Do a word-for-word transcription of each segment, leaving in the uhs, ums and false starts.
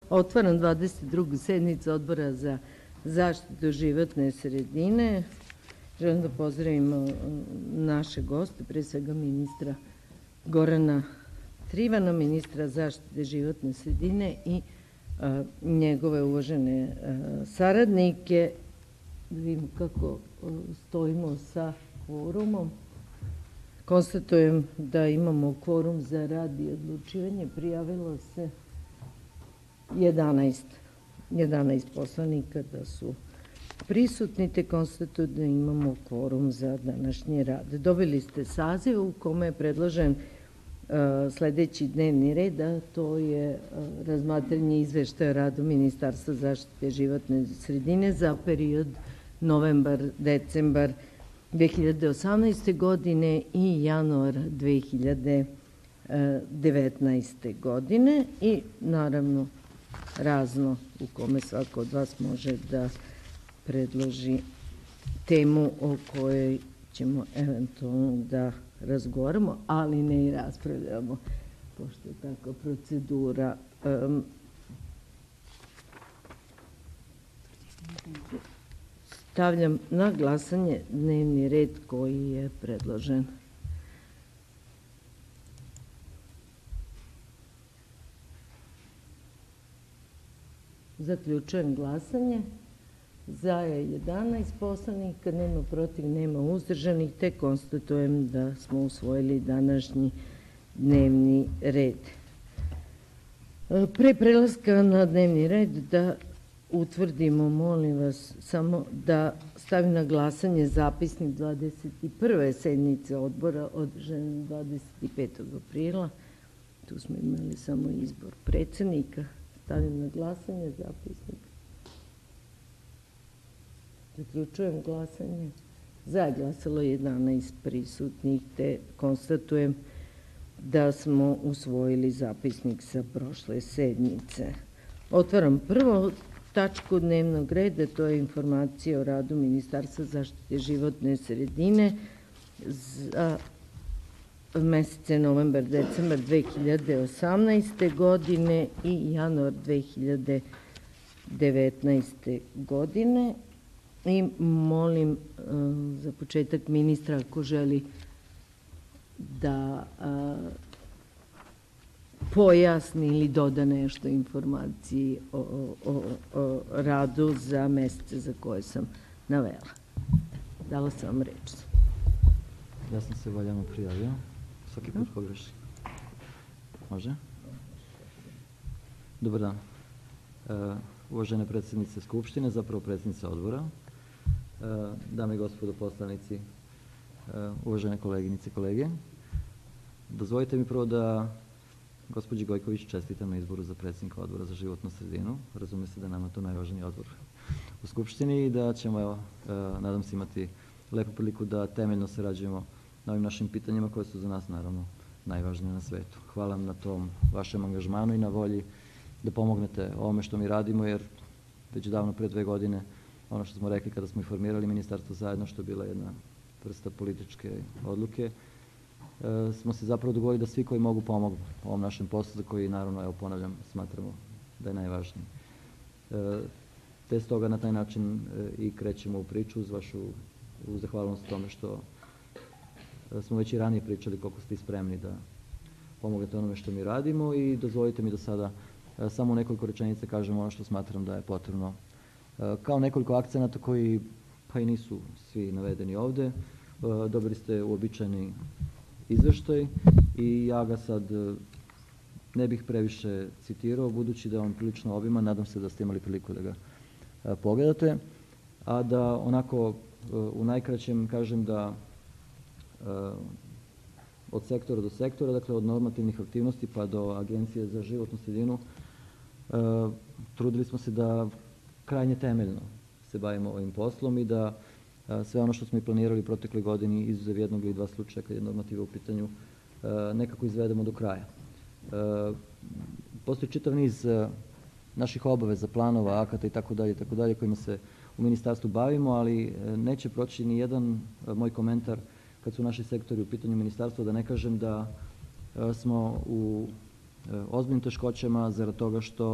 Otvaram dvadeset drugu sednicu Odbora za zaštitu životne sredine. Želim da pozdravim naše goste, pre svega ministra Gorana Trivana, ministra zaštite životne sredine i njegove uvažene saradnike. Da vidimo kako stojimo sa kvorumom. Konstatujem da imamo kvorum za rad i odlučivanje. Prijavilo se jedanaest poslanika da su prisutni, te konstatujem da imamo kvorum za današnji rad. Dobili ste saziv u kome je predložen sledeći dnevni red, a to je razmatranje izveštaja o radu Ministarstva zaštite životne sredine za period novembar-decembar dve hiljade osamnaeste. godine i januar dve hiljade devetnaeste. godine i naravno razno u kome svako od vas može da predloži temu o kojoj ćemo eventualno da razgovaramo, ali ne i raspravljamo, pošto je takva procedura. Stavljam na glasanje dnevni red koji je predložen. Zaključujem glasanje. Za je jedanaest poslanika, nema protiv, nema uzdržanih, te konstatujem da smo usvojili današnji dnevni red. Pre prelaska na dnevni red da utvrdimo, molim vas, samo da stavim na glasanje zapisnik dvadeset prve sednice odbora održane dvadeset petog aprila. Tu smo imali samo izbor predsednika. Stavim na glasanje zapisnik. Zaključujem glasanje. Za je glasalo jedanaest prisutnih, te konstatujem da smo usvojili zapisnik sa prošle sednice. Otvaram prvo tačku dnevnog reda, to je informacija o radu Ministarstva zaštite životne sredine za mesece novembar, decembar dve hiljade osamnaeste. godine i januar dve hiljade devetnaeste. godine. I molim za početak ministra ako želi da pojasni ili doda nešto informaciji o radu za mesece za koje sam navela. Dala sam vam reč. Ja sam se valjano prijavio. Svaki put pogrešim. Može? Dobar dan. Uvažene predsednice Skupštine, zapravo predsednice odbora, dame i gospodo poslanici, uvažene koleginice i kolege, dozvolite mi prvo da gospođi Gojković čestitam na izboru za predsednika odbora za životnu sredinu. Razume se da nama to najvažniji odbor u Skupštini i da ćemo, evo, nadam se, imati lepu priliku da temeljno sarađujemo na ovim našim pitanjima koje su za nas, naravno, najvažnije na svetu. Hvala vam na tom vašem angažmanu i na volji da pomognete ovome što mi radimo, jer već davno pre dve godine, ono što smo rekli kada smo i formirali ministarstvo zajedno, što je bila jedna vrsta političke odluke, smo se zapravo dogovorili da svi koji mogu pomognu ovom našem poslu, za koji, naravno, evo ponavljam, smatramo da je najvažniji. Te stoga na taj način i krećemo u priču uz vašu zahvalnost tome što smo već i ranije pričali koliko ste spremni da pomognete onome što mi radimo i dozvolite mi da sada samo u nekoliko rečenica kažem ono što smatram da je potrebno. Kao nekoliko akcenata koji pa i nisu svi navedeni ovde, dobili ste uobičajeni izveštaj i ja ga sad ne bih previše citirao, budući da je on prilično obiman, nadam se da ste imali priliku da ga pogledate, a da onako u najkraćem kažem da od sektora do sektora, dakle od normativnih aktivnosti pa do Agencije za životnu sredinu, trudili smo se da krajnje temeljno se bavimo ovim poslom i da sve ono što smo i planirali protekle godini, izuzev jednog ili dva slučaja kad je normativa u pitanju, nekako izvedemo do kraja. Postoji čitav niz naših obaveza, planova, akata i tako dalje, tako dalje, kojima se u ministarstvu bavimo, ali neće proći ni jedan moj komentar kad su naši sektori u pitanju ministarstva, da ne kažem da smo u ozbiljnim teškoćama zarad toga što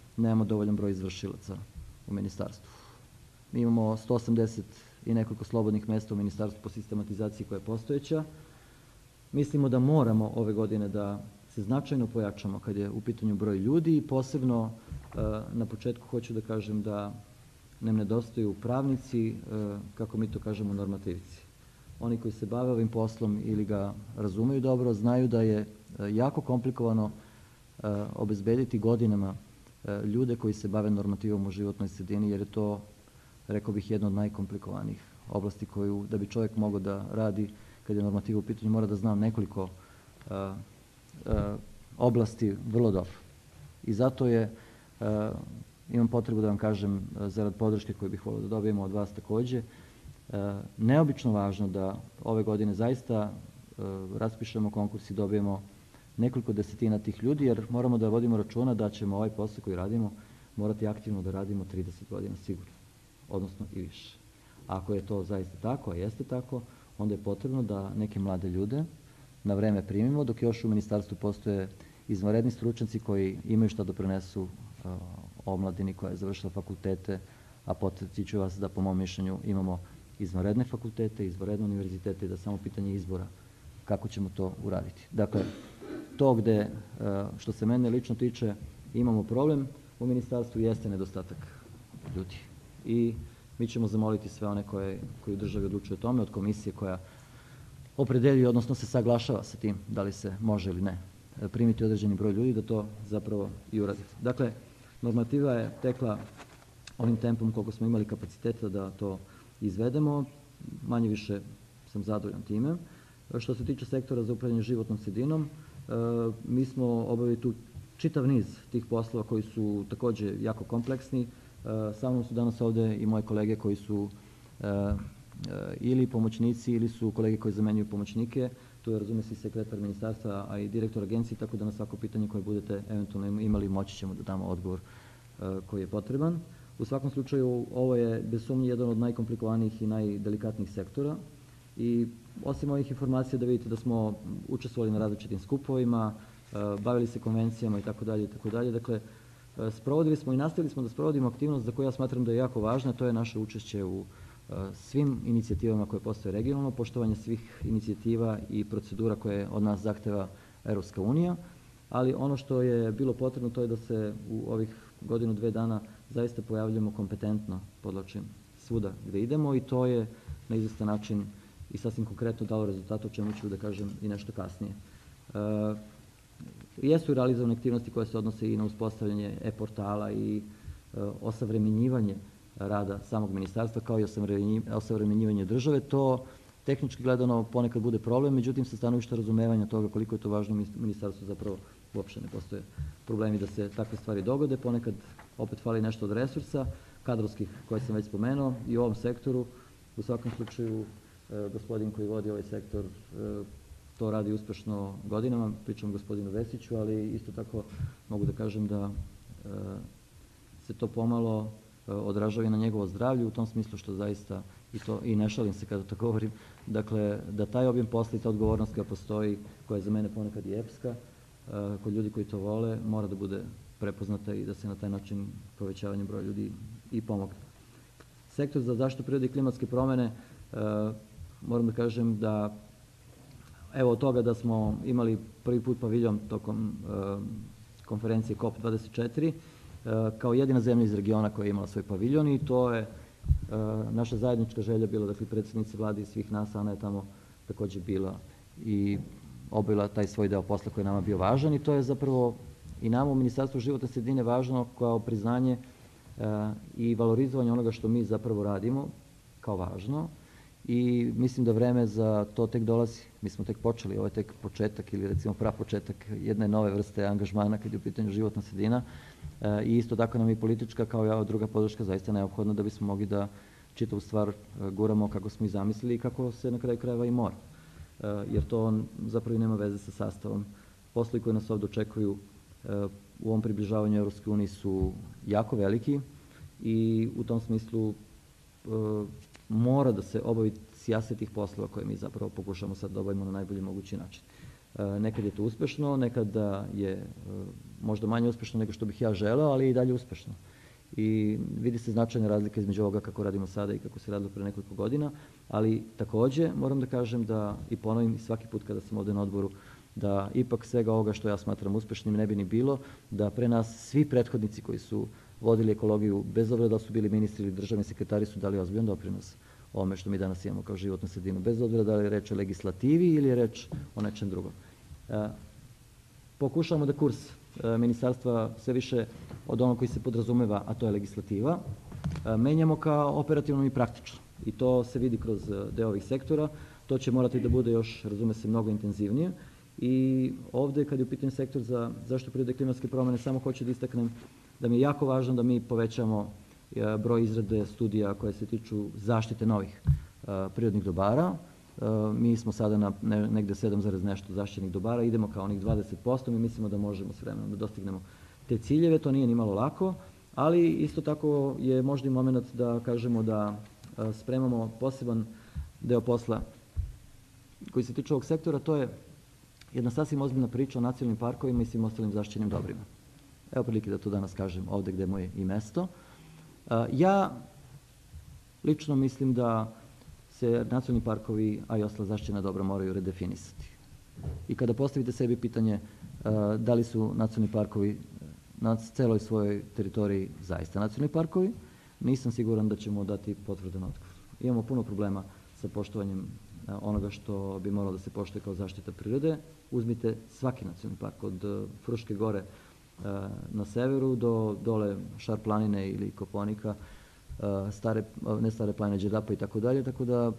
nemamo dovoljan broj izvršilaca u ministarstvu. Mi imamo sto osamdeset i nekoliko slobodnih mjesta u ministarstvu po sistematizaciji koja je postojeća. Mislimo da moramo ove godine da se značajno pojačamo kad je u pitanju broj ljudi i posebno na početku hoću da kažem da nam nedostaju pravnici, kako mi to kažemo, normativici. Oni koji se bave ovim poslom ili ga razumeju dobro, znaju da je jako komplikovano obezbediti godinama ljude koji se bave normativom u životnoj sredini, jer je to, rekao bih, jedna od najkomplikovanijih oblasti koju, da bi čovjek mogao da radi kad je normativa u pitanju, mora da zna nekoliko uh, uh, oblasti vrlo dobro. I zato je, uh, imam potrebu da vam kažem, uh, zarad podrške koju bih volio da dobijemo od vas takođe, uh, neobično važno da ove godine zaista uh, raspišemo konkurs i dobijemo nekoliko desetina tih ljudi, jer moramo da vodimo računa da ćemo ovaj posao koji radimo morati aktivno da radimo trideset godina sigurno, odnosno i više. Ako je to zaista tako, a jeste tako, onda je potrebno da neke mlade ljude na vreme primimo, dok još u ministarstvu postoje izvanredni stručnjaci koji imaju šta da prenesu uh, omladini koja je završila fakultete, a podsjeću vas da po mom mišljenju imamo izvanredne fakultete, izvanredne univerzitete i da samo pitanje izbora kako ćemo to uraditi. Dakle, to gde, uh, što se mene lično tiče, imamo problem u ministarstvu jeste nedostatak ljudi. I mi ćemo zamoliti sve one koje, koji u državi odlučuju o tome, od komisije koja opredeljuje, odnosno se saglašava sa tim da li se može ili ne primiti određeni broj ljudi, da to zapravo i uradite. Dakle, normativa je tekla ovim tempom koliko smo imali kapaciteta da to izvedemo. Manje više sam zadovoljan time. Što se tiče sektora za upravljanje životnom sredinom, mi smo obavili tu čitav niz tih poslova koji su takođe jako kompleksni. Sa mnom su danas ovde i moje kolege koji su ili pomoćnici ili su kolege koji zamenjuju pomoćnike. Tu je, razume se, i sekretar ministarstva, a i direktor agencije, tako da na svako pitanje koje budete eventualno imali moći ćemo da damo odgovor koji je potreban. U svakom slučaju, ovo je bez sumnje jedan od najkomplikovanijih i najdelikatnijih sektora i osim ovih informacija da vidite da smo učestvovali na različitim skupovima, bavili se konvencijama i tako dalje i tako dalje. Dakle, sprovodili smo i nastavili smo da sprovodimo aktivnost za koju ja smatram da je jako važna, to je naše učešće u svim inicijativama koje postoje regionalno, poštovanje svih inicijativa i procedura koje od nas zahteva Evropska unija, ali ono što je bilo potrebno to je da se u ovih godinu, dve dana zaista pojavljamo kompetentno, podlačim, svuda gde idemo i to je na izvestan način i sasvim konkretno dalo rezultata, o čemu ću da kažem i nešto kasnije. E, jesu i realizovane aktivnosti koje se odnose i na uspostavljanje e-portala i e, osavremenjivanje rada samog ministarstva kao i osavremenjivanje države. To tehnički gledano ponekad bude problem, međutim sa stanovišta razumevanja toga koliko je to važno ministarstvo zapravo uopšte ne postoje problemi da se takve stvari dogode. Ponekad opet fali nešto od resursa, kadrovskih koje sam već spomenuo i u ovom sektoru. U svakom slučaju gospodin koji vodi ovaj sektor to radi uspešno godinama, pričam gospodinu Vesiću, ali isto tako mogu da kažem da se to pomalo odražava i na njegovo zdravlje u tom smislu što zaista, i to i ne šalim se kada to govorim, dakle da taj objem posla i ta odgovornost koja postoji, koja je za mene ponekad i epska, kod ljudi koji to vole, mora da bude prepoznata i da se na taj način povećavanje broja ljudi i pomogne. Sektor za zaštitu prirode i klimatske promene, moram da kažem da evo od toga da smo imali prvi put paviljon tokom konferencije COP dvadeset četiri, kao jedina zemlja iz regiona koja je imala svoj paviljon i to je naša zajednička želja bila, dakle predsjednici vlade i svih nas, Ana je tamo takođe bila i obavila taj svoj deo posla koji je nama bio važan i to je zapravo i nama u Ministarstvu životne sredine važno kao priznanje i valorizovanje onoga što mi zapravo radimo kao važno i mislim da vreme za to tek dolazi. Mi smo tek počeli, ovo je tek početak ili recimo prapočetak jedne nove vrste angažmana kad je u pitanju životna sredina i isto tako nam i politička kao i druga podrška zaista neophodna da bismo mogli da čitavu stvar guramo kako smo i zamislili i kako se na kraju krajeva i mora. Jer to zapravo nema veze sa sastavom. Poslovi koji nas ovdje očekuju u ovom približavanju Evropske unije su jako veliki i u tom smislu mora da se obavi sijaset tih poslova koje mi zapravo pokušamo sad da obavimo na najbolji mogući način. Nekad je to uspešno, nekada je možda manje uspešno nego što bih ja želeo, ali i dalje uspešno. I vidi se značajna razlika između ovoga kako radimo sada i kako se radilo pre nekoliko godina, ali takođe moram da kažem da i ponovim svaki put kada sam ovde na odboru da ipak svega ovoga što ja smatram uspešnim ne bi ni bilo, da pre nas svi prethodnici koji su vodili ekologiju, bez obzira da su bili ministri ili državni sekretari, su dali ozbiljan doprinos ovome što mi danas imamo kao životnu sredinu, bez obzira da li je reč o legislativi ili je reč o nečem drugom. Pokušavamo da kurs ministarstva sve više od onog koji se podrazumeva, a to je legislativa, menjamo kao operativno i praktično. I to se vidi kroz deo ovih sektora. To će morati da bude još, razume se, mnogo intenzivnije. I ovde, kad je u pitanju sektor za zaštitu prirode i klimatske promene, samo hoću da istaknem da mi je jako važno da mi povećamo broj izrade studija koje se tiču zaštite novih prirodnih dobara. Mi smo sada na negde sedam zarez nešto zaštićenih dobara, idemo kao onih dvadeset posto, mi mislimo da možemo s vremenom da dostignemo te ciljeve, to nije ni malo lako, ali isto tako je možda i moment da kažemo da spremamo poseban deo posla koji se tiče ovog sektora, to je jedna sasvim ozbiljna priča o nacionalnim parkovima i svim ostalim zaštićenim dobrima. Evo prilike da to danas kažem ovde gde je moje i mesto. Ja lično mislim da se nacionalni parkovi, a i ostala zaštićena dobra moraju redefinisati. I kada postavite sebi pitanje da li su nacionalni parkovi na celoj svojoj teritoriji zaista nacionalni parkovi, nisam siguran da ćemo dati potvrdan odgovor. Imamo puno problema sa poštovanjem onoga što bi moralo da se poštuje kao zaštita prirode. Uzmite svaki nacionalni park, od Fruške gore na severu do dole Šar planine ili Kopaonika, stare, ne stare planine, Đerdapa i tako dalje, tako da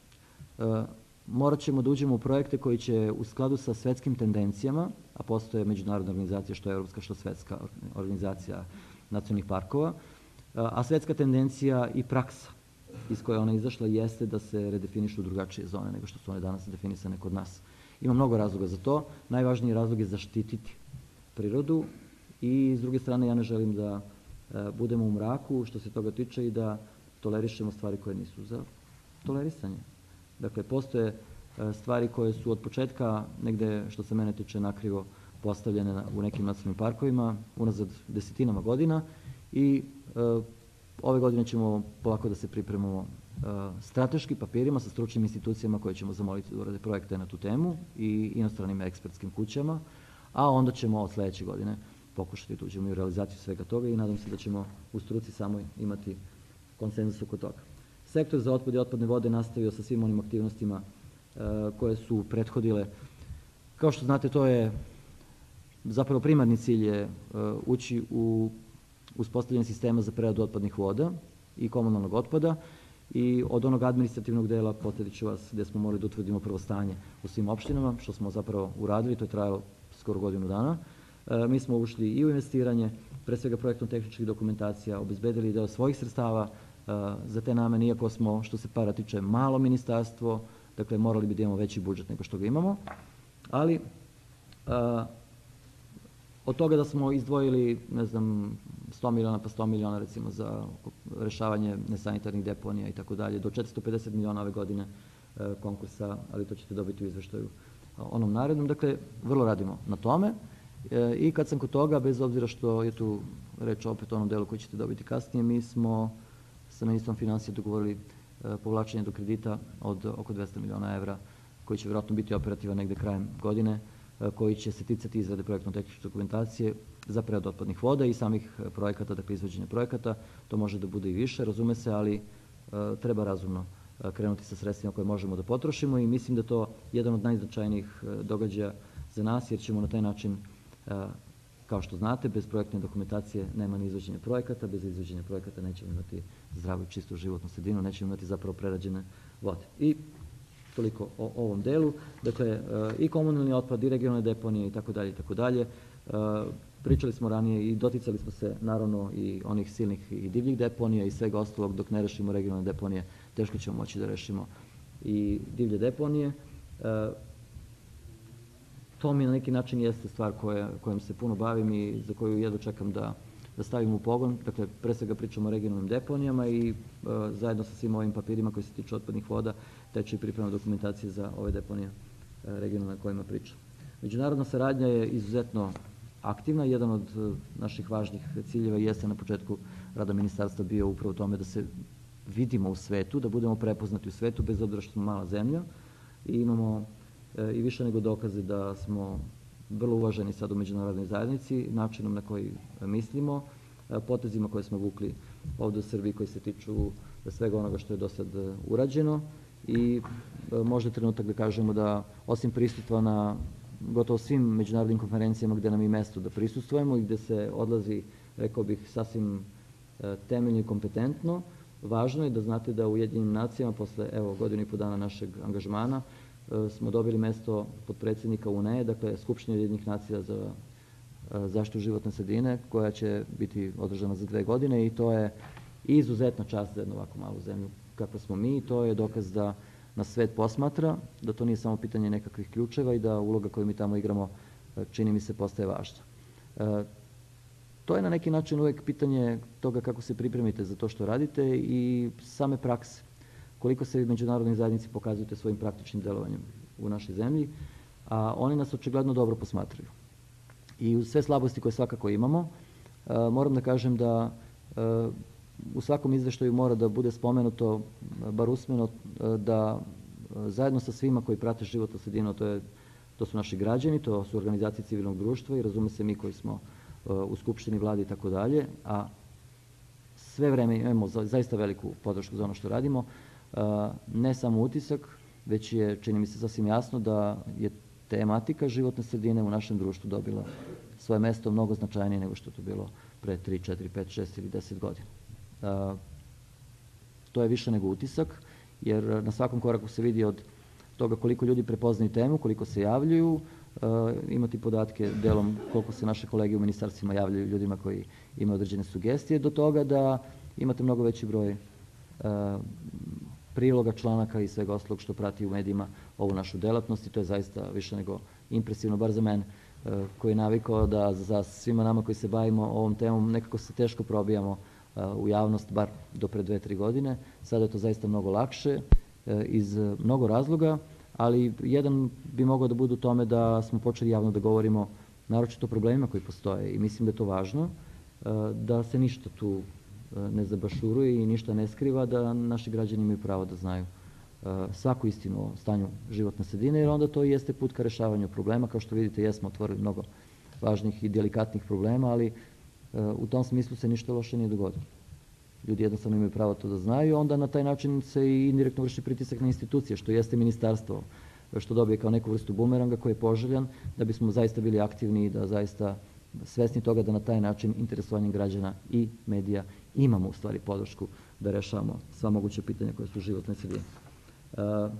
morat ćemo da uđemo u projekte koji će u skladu sa svetskim tendencijama, a postoje međunarodna organizacija, što je evropska, što svetska organizacija nacionalnih parkova, a svetska tendencija i praksa iz koje ona izašla jeste da se redefinišu drugačije zone nego što su one danas definisane kod nas. Ima mnogo razloga za to. Najvažniji razlog je zaštititi prirodu i s druge strane ja ne želim da budemo u mraku što se toga tiče i da tolerišemo stvari koje nisu za tolerisanje. Dakle, postoje stvari koje su od početka negde, što se mene tiče, nakrivo postavljene u nekim nacionalnim parkovima unazad desetinama godina i ove godine ćemo polako da se pripremamo strateški papirima sa stručnim institucijama koje ćemo zamoliti da urade projekte na tu temu i inostranim ekspertskim kućama, a onda ćemo od sledeće godine pokušati da uđemo i u realizaciju svega toga i nadam se da ćemo u struci samoj imati konsenzus oko toga. Sektor za otpad i otpadne vode nastavio sa svim onim aktivnostima koje su prethodile. Kao što znate, to je zapravo primarni cilj je ući u uspostavljanje sistema za preradu otpadnih voda i komunalnog otpada i od onog administrativnog dela podsjetit ću vas gde smo morali da utvrdimo prvo stanje u svim opštinama, što smo zapravo uradili, to je trajalo skoro godinu dana. Mi smo ušli i u investiranje, pre svega projektno-tehničkih dokumentacija, obezbedili deo svojih sredstava za te namene, iako smo, što se para tiče, malo ministarstvo, dakle morali bi da imamo veći budžet nego što ga imamo, ali od toga da smo izdvojili, ne znam, sto miliona pa sto miliona recimo za rešavanje nesanitarnih deponija i tako dalje, do četiristo pedeset miliona ove godine konkursa, ali to ćete dobiti u izveštaju onom narednom. Dakle, vrlo radimo na tome i kad sam kod toga, bez obzira što je tu reč opet o onom delu koji ćete dobiti kasnije, mi smo sa ministrom finansija dogovorili povlačenje do kredita od oko dvesta miliona evra, koji će vjerojatno biti operativan negde krajem godine, koji će se ticati izrade projektno-tehničke dokumentacije za preradu otpadnih voda i samih projekata, dakle izvođenja projekata. To može da bude i više, razume se, ali treba razumno krenuti sa sredstvima koje možemo da potrošimo i mislim da to jedan od najznačajnijih događaja za nas, jer ćemo na taj način, kao što znate, bez projektne dokumentacije nema ni izvođenja projekata, bez izvođenja projekata nećemo imati zdravu i čistu životnu sredinu, nećemo imati zapravo prerađene vode. I toliko o ovom delu. Dakle, i komunalni otpad, i regionalne deponije i tako dalje i tako dalje. Pričali smo ranije i doticali smo se naravno i onih silnih i divljih deponija i svega ostalog. Dok ne rešimo regionalne deponije, teško ćemo moći da rešimo i divlje deponije. To mi na neki način jeste stvar kojom se puno bavim i za koju jedno čekam da da stavimo u pogon. Dakle, pre svega pričamo o regionalnim deponijama i zajedno sa svim ovim papirima koji se tiču otpadnih voda teče i priprema dokumentacije za ove deponije regionalne o kojima pričam. Međunarodna saradnja je izuzetno aktivna. Jedan od naših važnih ciljeva jeste na početku rada ministarstva bio upravo u tome da se vidimo u svetu, da budemo prepoznati u svetu, bez obzira što smo mala zemlja. I imamo e, i više nego dokaze da smo vrlo uvaženi sad u međunarodnoj zajednici, načinom na koji mislimo, e, potezima koje smo vukli ovde u Srbiji koji se tiču svega onoga što je do sad urađeno. I e, možda je trenutak da kažemo da osim prisustva na gotovo svim međunarodnim konferencijama gde nam je mesto da prisustvujemo i gde se odlazi, rekao bih, sasvim e, temeljno i kompetentno, važno je da znate da u Ujedinjenim nacijama posle evo, godinu i po dana našeg angažmana e, smo dobili mesto podpredsednika U N E, dakle Skupštine Ujedinjenih nacija za e, zaštitu životne sredine, koja će biti održana za dve godine i to je izuzetna čast za jednu ovako malu zemlju kakva smo mi. To je dokaz da nas svet posmatra, da to nije samo pitanje nekakvih ključeva i da uloga koju mi tamo igramo, čini mi se, postaje važna. E, to je na neki način uvek pitanje toga kako se pripremite za to što radite i same prakse. Koliko se međunarodnoj zajednici pokazujete svojim praktičnim delovanjem u našoj zemlji, a oni nas očigledno dobro posmatraju. I uz sve slabosti koje svakako imamo, e, moram da kažem da e, u svakom izveštaju mora da bude spomenuto, bar usmeno, da zajedno sa svima koji prate životnu sredinu, to, je, to su naši građani, to su organizacije civilnog društva i razume se mi koji smo u Skupštini, vladi i tako dalje, a sve vreme imamo zaista veliku podršku za ono što radimo, ne samo utisak, već je, čini mi se, sasvim jasno da je tematika životne sredine u našem društvu dobila svoje mesto mnogo značajnije nego što je to bilo pre tri, četiri, pet, šest ili deset godina. Uh, to je više nego utisak, jer na svakom koraku se vidi od toga koliko ljudi prepoznaju temu, koliko se javljaju, uh, imati podatke delom koliko se naše kolege u ministarstvima javljaju ljudima koji imaju određene sugestije, do toga da imate mnogo veći broj uh, priloga, članaka i svega ostalog što prati u medijima ovu našu delatnost i to je zaista više nego impresivno, bar za mene uh, koji je navikao da za svima nama koji se bavimo ovom temom nekako se teško probijamo u javnost, bar do pre dve, tri godine. Sada je to zaista mnogo lakše iz mnogo razloga, ali jedan bi mogao da bude u tome da smo počeli javno da govorimo naročito o problemima koji postoje i mislim da je to važno, da se ništa tu ne zabašuruje i ništa ne skriva, da naši građani imaju pravo da znaju svaku istinu o stanju životne sredine, jer onda to jeste put ka rešavanju problema. Kao što vidite, jesmo otvorili mnogo važnih i delikatnih problema, ali u tom smislu se ništa loše nije dogodilo. Ljudi jednostavno imaju pravo to da znaju, onda na taj način se i indirektno vrši pritisak na institucije, što jeste ministarstvo, što dobije kao neku vrstu bumeranga koji je poželjan, da bismo zaista bili aktivni i da zaista svesni toga da na taj način interesovanjem građana i medija imamo u stvari podršku da rešavamo sva moguća pitanja koja su u životnoj sredini. Uh,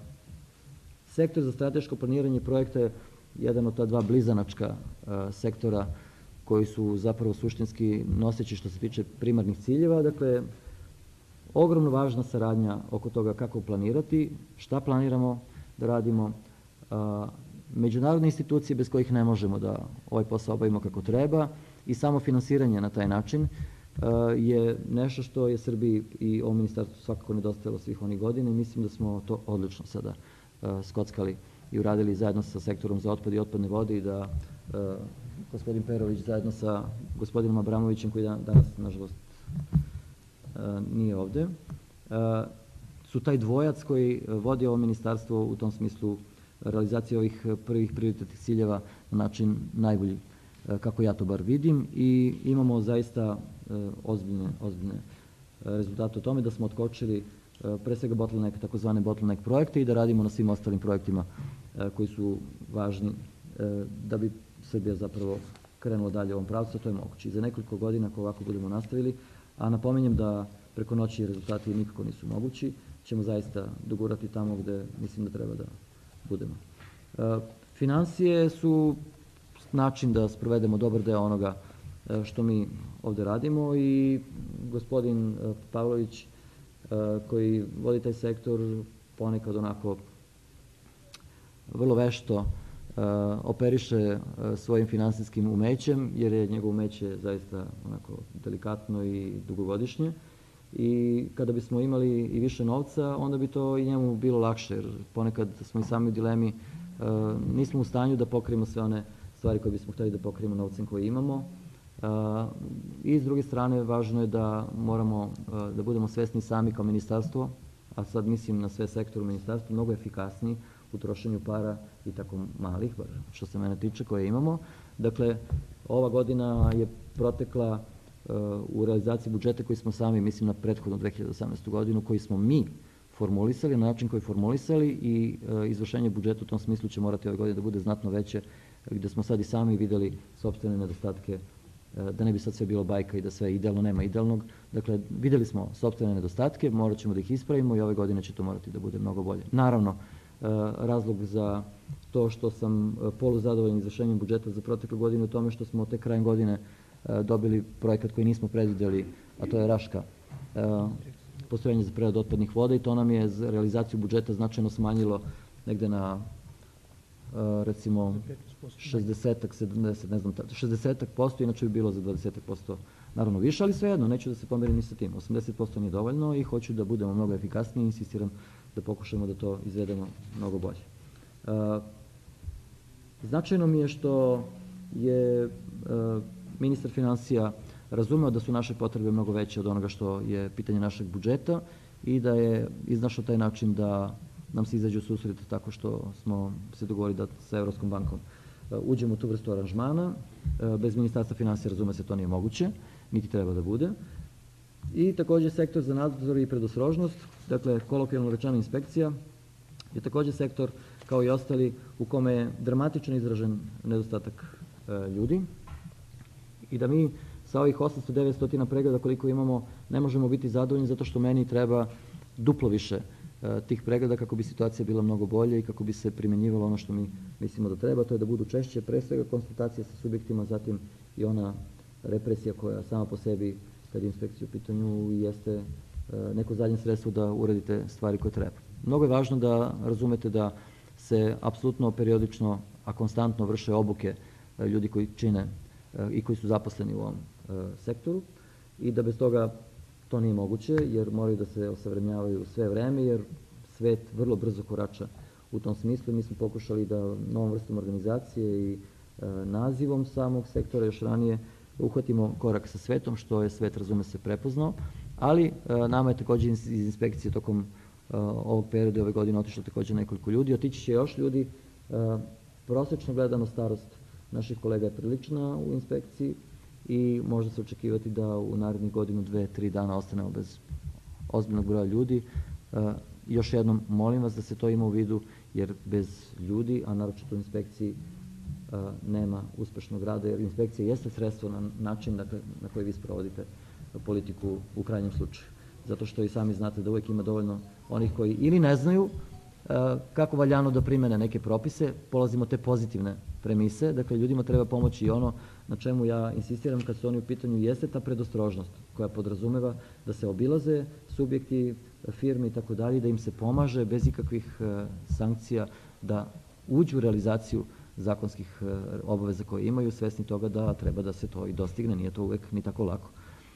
sektor za strateško planiranje projekta je jedan od ta dva blizanačka uh, sektora koji su zapravo suštinski noseći što se tiče primarnih ciljeva. Dakle, ogromno važna saradnja oko toga kako planirati, šta planiramo da radimo, međunarodne institucije bez kojih ne možemo da ovaj posao obavimo kako treba i samo finansiranje na taj način je nešto što je Srbiji i ovom ministarstvu svakako nedostajalo svih onih godina i mislim da smo to odlično sada skockali i uradili zajedno sa sektorom za otpad i otpadne vode i da gospodin Perović zajedno sa gospodinom Abramovićem, koji danas, nažalost, nije ovde, su taj dvojac koji vodi ovo ministarstvo u tom smislu realizacije ovih prvih prioritetnih ciljeva na način najbolji, kako ja to bar vidim, i imamo zaista ozbiljne, ozbiljne rezultate o tome da smo otkočili pre svega bottleneck, takozvane bottleneck projekte i da radimo na svim ostalim projektima koji su važni da bi Srbija zapravo krenula dalje u ovom pravcu, to je moguće. I za nekoliko godina, ako ovako budemo nastavili, a napominjem da preko noći rezultati nikako nisu mogući, ćemo zaista dogurati tamo gde mislim da treba da budemo. Finansije su način da sprovedemo dobar deo onoga što mi ovde radimo i gospodin Pavlović, koji vodi taj sektor, ponekad onako vrlo vešto operiše svojim finansijskim umećem, jer je njegovo umeće zaista onako delikatno i dugogodišnje. I kada bismo imali i više novca, onda bi to i njemu bilo lakše, jer ponekad smo i sami u dilemi nismo u stanju da pokrijemo sve one stvari koje bismo htjeli da pokrijemo novcem koji imamo. I s druge strane, važno je da moramo da budemo svesni sami kao ministarstvo, a sad mislim na sve sektore u ministarstvu, mnogo efikasniji u trošenju para i tako malih, bar što se mene tiče, koje imamo. Dakle, ova godina je protekla u realizaciji budžeta koji smo sami, mislim na prethodnu dve hiljade osamnaestu godinu, koji smo mi formulisali, na način koji formulisali i izvršenje budžeta u tom smislu će morati ove godine da bude znatno veće, gde smo sad i sami videli sopstvene nedostatke, da ne bi sad sve bilo bajka i da sve idealno, nema idealnog. Dakle, videli smo sopstvene nedostatke, morat ćemo da ih ispravimo i ove godine će to morati da bude mnogo bolje. Naravno, razlog za to što sam poluzadovoljan izvršenjem budžeta za proteklu godinu je tome što smo te krajem godine dobili projekat koji nismo predvideli, a to je Raška, postrojenje za preradu otpadnih voda, i to nam je za realizaciju budžeta značajno smanjilo negde na recimo šezdeset, sedamdeset, ne znam, šezdeset posto, inače bi bilo za dvadeset posto naravno više, ali svejedno, neću da se pomerim ni sa tim. osamdeset posto nije dovoljno i hoću da budemo mnogo efikasniji i insistiram da pokušamo da to izvedemo mnogo bolje. Značajno mi je što je ministar finansija razumeo da su naše potrebe mnogo veće od onoga što je pitanje našeg budžeta i da je iznašao taj način da nam se izađe u susret tako što smo se dogovorili da sa Evropskom bankom uđemo u tu vrstu aranžmana. Bez ministarstva finansija, razume se, to nije moguće, niti treba da bude. I takođe sektor za nadzor i predostrožnost, dakle kolokvijalno rečena inspekcija, je takođe sektor kao i ostali u kome je dramatično izražen nedostatak ljudi i da mi sa ovih osamsto do devetsto pregleda koliko imamo ne možemo biti zadovoljni zato što meni treba duplo više tih pregleda kako bi situacija bila mnogo bolja i kako bi se primjenjivalo ono što mi mislimo da treba, to je da budu češće pre svega konsultacije sa subjektima, zatim i ona represija koja sama po sebi, kad je inspekcija u pitanju, jeste neko zadnje sredstvo da uradite stvari koje treba. Mnogo je važno da razumete da se apsolutno periodično, a konstantno vrše obuke ljudi koji čine i koji su zaposleni u ovom sektoru i da bez toga to nije moguće, jer moraju da se osavremenjavaju sve vreme, jer svet vrlo brzo korača u tom smislu. Mi smo pokušali da novom vrstom organizacije i nazivom samog sektora još ranije uhvatimo korak sa svetom, što je svet, razume se, prepoznao, ali nama je takođe iz inspekcije tokom ovog perioda ove godine otišlo takođe nekoliko ljudi, otići će još ljudi. Prosečno gledano starost naših kolega je prilična u inspekciji i može se očekivati da u narednih godinu, dve, tri dana ostanemo bez ozbiljnog broja ljudi. Još jednom molim vas da se to ima u vidu, jer bez ljudi, a naročito u inspekciji, nema uspešnog rada, jer inspekcija jeste sredstvo na način na koji vi sprovodite politiku u krajnjem slučaju. Zato što i sami znate da uvek ima dovoljno onih koji ili ne znaju kako valjano da primene neke propise, polazimo te pozitivne premise, dakle ljudima treba pomoći i ono na čemu ja insistiram kad su oni u pitanju jeste ta predostrožnost koja podrazumeva da se obilaze subjekti, firme i tako dalje, da im se pomaže bez ikakvih sankcija da uđu u realizaciju zakonskih obaveza koje imaju, svesni toga da treba da se to i dostigne, nije to uvek ni tako lako.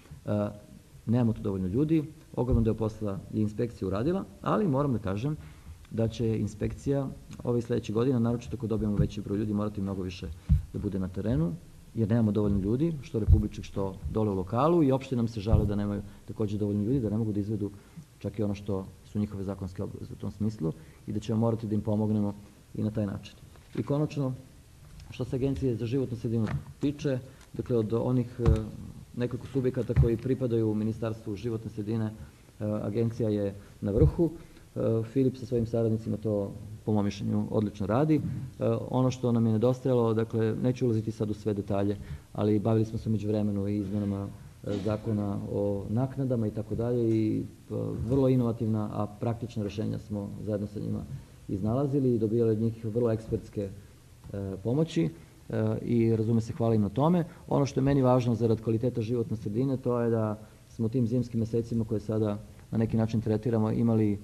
Nemamo tu dovoljno ljudi, ogroman deo posla je inspekcija uradila, ali moram da kažem da će inspekcija ove i sledeće godine, naročito ako dobijemo veći broj ljudi, morati mnogo više da bude na terenu, jer nemamo dovoljno ljudi, što republičkih, što dole u lokalu, i opšte nam se žale da nemaju takođe dovoljno ljudi, da ne mogu da izvedu čak i ono što su njihove zakonske obaveze u tom smislu i da ćemo morati da im pomognemo i na taj način. I konačno, što se Agencije za životnu sredinu tiče, dakle od onih nekoliko subjekata koji pripadaju u Ministarstvu životne sredine, Agencija je na vrhu. Filip sa svojim saradnicima to, po mom mišljenju, odlično radi. Ono što nam je nedostajalo, dakle, neću ulaziti sad u sve detalje, ali bavili smo se među vremenu i izmenama zakona o naknadama i tako dalje i vrlo inovativna, a praktična rešenja smo zajedno sa njima iznalazili i dobijali od njih vrlo ekspertske pomoći i, razume se, hvala im na tome. Ono što je meni važno zarad kvaliteta životne sredine, to je da smo tim zimskim mesecima koje sada na neki način tretiramo, imali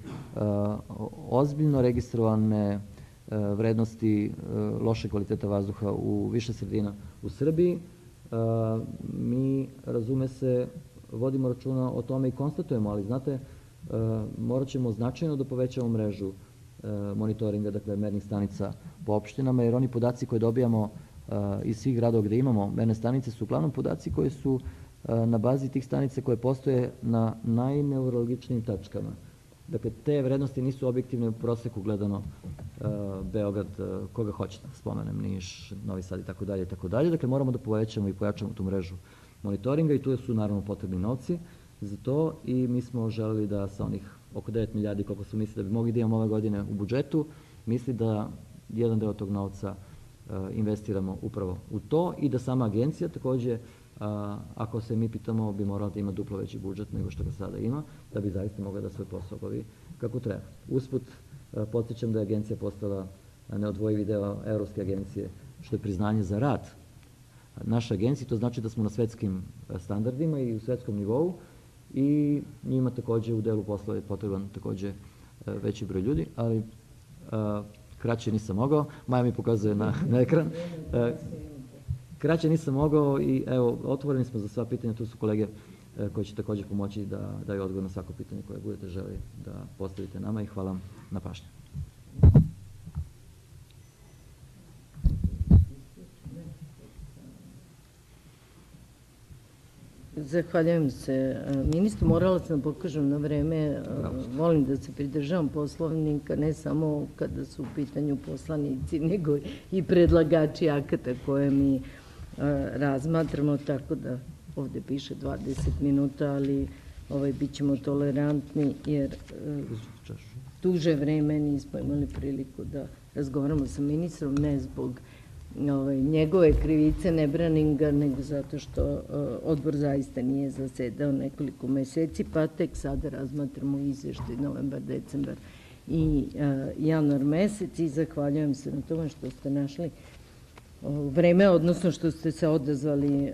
ozbiljno registrovane vrednosti loše kvaliteta vazduha u više sredina u Srbiji. Mi, razume se, vodimo računa o tome i konstatujemo, ali znate, morat ćemo značajno da povećamo mrežu monitoringa, dakle mernih stanica po opštinama, jer oni podaci koje dobijamo iz svih gradova gde imamo merne stanice su uglavnom podaci koji su na bazi tih stanica koje postoje na najneurologičnijim tačkama. Dakle, te vrednosti nisu objektivne u proseku gledano Beograd, koga hoće da spomenem, Niš, Novi Sad i tako dalje i tako dalje. Dakle, moramo da povećamo i pojačamo tu mrežu monitoringa i tu su naravno potrebni novci za to i mi smo želeli da sa onih oko devet milijardi koliko su mislili da bi mogli da imamo ove godine u budžetu, misli da jedan deo tog novca investiramo upravo u to i da sama agencija takođe, ako se mi pitamo, bi morala da ima duplo veći budžet nego što ga sada ima, da bi zaista mogla da svoj posao obavi kako treba. Usput, podsjećam da je agencija postala neodvojivi deo Evropske agencije, što je priznanje za rad naše agencije. To znači da smo na svetskim standardima i u svetskom nivou i njima takođe u delu posla je potreban takođe veći broj ljudi, ali kraće nisam mogao. Maja mi pokazuje na, na ekran. Kraće nisam mogao i evo, otvoreni smo za sva pitanja, tu su kolege koji će takođe pomoći da daju odgovor na svako pitanje koje budete želi da postavite nama i hvala vam na pažnju. Zahvaljujem se ministru. Morala sam da pokažem na vreme, volim da se pridržavam Poslovnika, ne samo kada su u pitanju poslanici, nego i predlagači akata koje mi razmatramo, tako da ovde piše dvadeset minuta, ali bit ćemo tolerantni, jer duže vreme nismo imali priliku da razgovaramo sa ministrom, ne zbog njegove krivice, ne branim ga, nego zato što odbor zaista nije zasedao nekoliko meseci, pa tek sada razmatramo izveštaj novembar, decembar i januar mesec i zahvaljujem se na tome što ste našli vreme, odnosno što ste se odazvali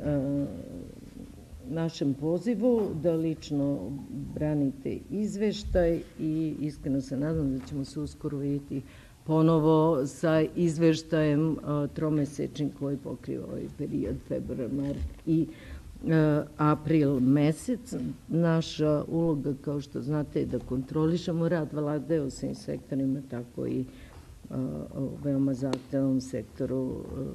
našem pozivu, da lično branite izveštaj i iskreno se nadam da ćemo se uskoro vidjeti ponovo sa izveštajem tromesečnim koji pokriva ovaj period, februar, mart i april mesec. Naša uloga, kao što znate, je da kontrolišemo rad Vlade u svim sektorima, tako i u veoma zahtevnom sektoru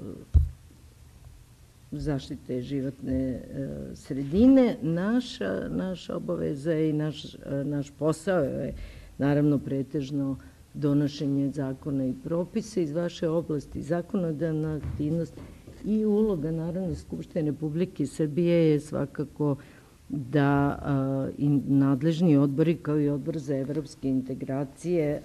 zaštite životne sredine. Naša, naša obaveza i naš, naš posao je naravno pretežno donošenje zakona i propisa iz vaše oblasti, zakonodavna aktivnost i uloga Narodne skupštine Republike Srbije je svakako da i nadležni odbori kao i Odbor za evropske integracije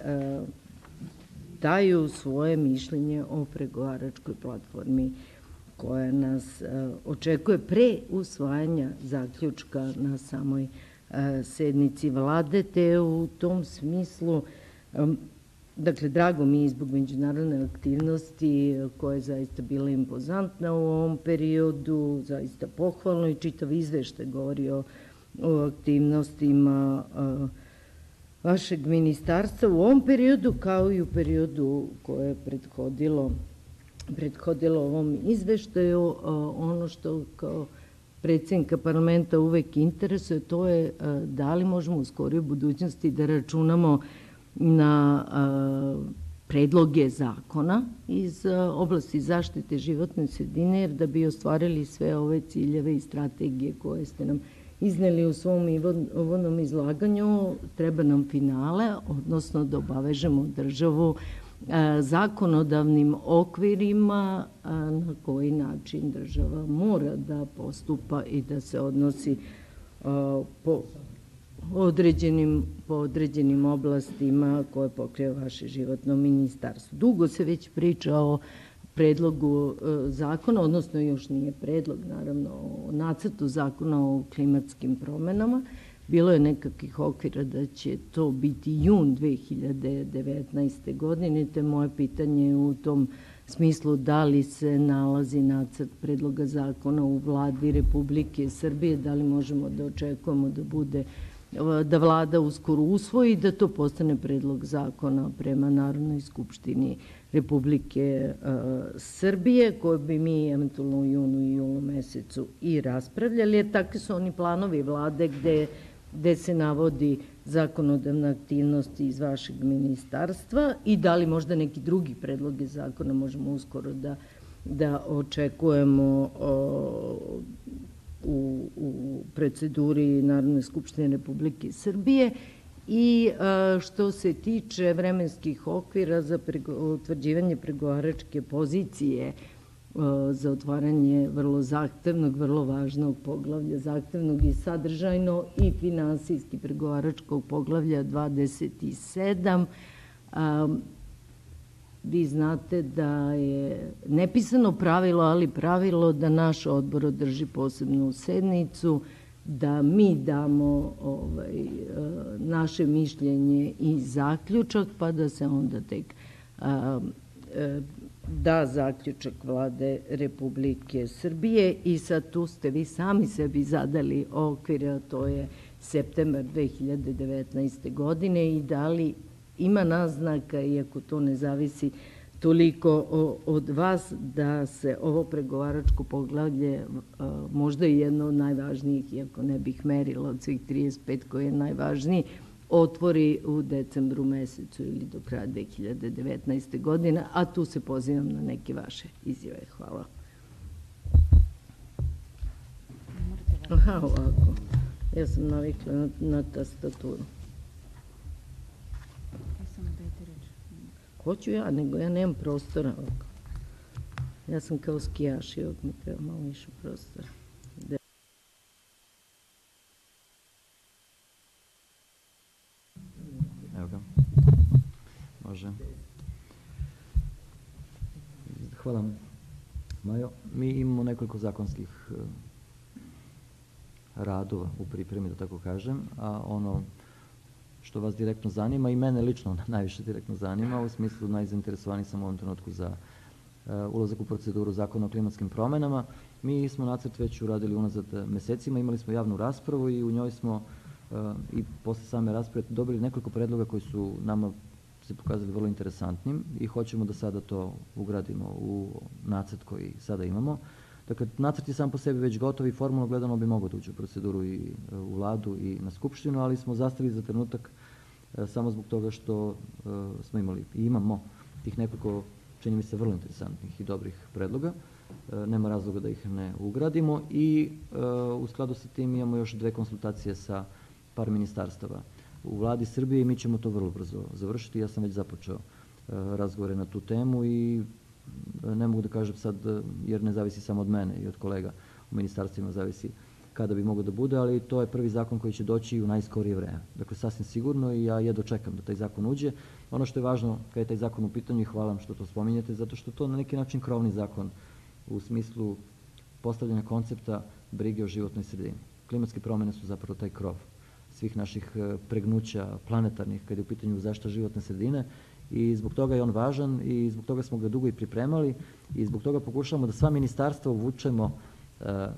daju svoje mišljenje o pregovaračkoj platformi koja nas očekuje pre usvajanja zaključka na samoj sednici Vlade, te u tom smislu, dakle, drago mi je zbog međunarodne aktivnosti koja je zaista bila impozantna u ovom periodu, zaista pohvalno i čitav izveštaj govori o aktivnostima vašeg ministarstva u ovom periodu, kao i u periodu koje je prethodilo prethodilo ovom izveštaju. Ono što kao predsednika parlamenta uvek interesuje, to je da li možemo u skorijoj budućnosti da računamo na predloge zakona iz oblasti zaštite životne sredine, jer da bi ostvarili sve ove ciljeve i strategije koje ste nam izneli u svom uvodnom izlaganju, treba nam finale, odnosno da obavežemo državu zakonodavnim okvirima na koji način država mora da postupa i da se odnosi po određenim, po određenim oblastima koje pokriva vaše životno ministarstvo. Dugo se već priča o predlogu zakona, odnosno još nije predlog, naravno, o nacrtu zakona o klimatskim promenama. Bilo je nekakvih okvira da će to biti jun dve hiljade devetnaeste. godine, te moje pitanje je u tom smislu da li se nalazi nacrt predloga zakona u Vladi Republike Srbije, da li možemo da očekujemo da bude da Vlada uskoro usvoji i da to postane predlog zakona prema Narodnoj skupštini Republike Srbije, koje bi mi eventualno u junu i julu mesecu i raspravljali, jer takvi su oni planovi Vlade gde gde se navodi zakonodavna aktivnost iz vašeg ministarstva i da li možda neki drugi predloge zakona možemo uskoro da, da očekujemo o, u, u proceduri Narodne skupštine Republike Srbije. I a, što se tiče vremenskih okvira za utvrđivanje pregovaračke pozicije a, za otvaranje vrlo zahtevnog, vrlo važnog poglavlja, zahtevnog i sadržajno i finansijski pregovaračkog poglavlja dvadeset sedam, a, vi znate da je nepisano pravilo, ali pravilo da naš odbor održi posebnu sednicu, da mi damo ovaj, naše mišljenje i zaključak, pa da se onda tek a, a, da zaključak Vlade Republike Srbije. I sad tu ste vi sami sebi zadali okvir, a to je septembar dve hiljade devetnaeste. godine i da li ima naznaka, iako to ne zavisi toliko od vas, da se ovo pregovaračko poglavlje, možda i jedno od najvažnijih, iako ne bih merila od svih trideset pet koji je najvažniji, otvori u decembru mesecu ili do kraja dve hiljade devetnaeste. godine, a tu se pozivam na neke vaše izjave. Hvala. Aha, ovako. Ja sam navikla na, na tastaturu. Hoću ja, nego ja nemam prostora ovako. Ja sam kao skijaš i ovdje mi treba malo više prostora. Evo ga. Može. Hvala, Majo. Mi imamo nekoliko zakonskih radova u pripremi, da tako kažem, a ono što vas direktno zanima i mene lično najviše direktno zanima, u smislu najzainteresovaniji sam u ovom trenutku za uh, ulazak u proceduru zakona o klimatskim promenama. Mi smo nacrt već uradili unazad mesecima, imali smo javnu raspravu i u njoj smo uh, i posle same rasprave dobili nekoliko predloga koji su nama se pokazali vrlo interesantnim i hoćemo da sada to ugradimo u nacrt koji sada imamo. Dakle, nacrt je sam po sebi već gotov i formalno gledano bi mogao da uđe u proceduru i u Vladu i na Skupštinu, ali smo zastali za trenutak e, samo zbog toga što e, smo imali i imamo tih nekoliko, čini mi se, vrlo interesantnih i dobrih predloga. E, nema razloga da ih ne ugradimo i e, u skladu sa tim imamo još dve konsultacije sa par ministarstava u Vladi Srbije i mi ćemo to vrlo brzo završiti. Ja sam već započeo e, razgovore na tu temu i ne mogu da kažem sad, jer ne zavisi samo od mene i od kolega u ministarstvima, zavisi kada bi mogao da bude, ali to je prvi zakon koji će doći u najskorije vreme. Dakle, sasvim sigurno i ja jedva čekam da taj zakon uđe. Ono što je važno kada je taj zakon u pitanju i hvala vam što to spominjete, zato što to na neki način krovni zakon u smislu postavljanja koncepta brige o životnoj sredini. Klimatske promene su zapravo taj krov svih naših pregnuća planetarnih kada je u pitanju zaštita životne sredine i zbog toga je on važan i zbog toga smo ga dugo i pripremali i zbog toga pokušavamo da sva ministarstva uvučemo, e,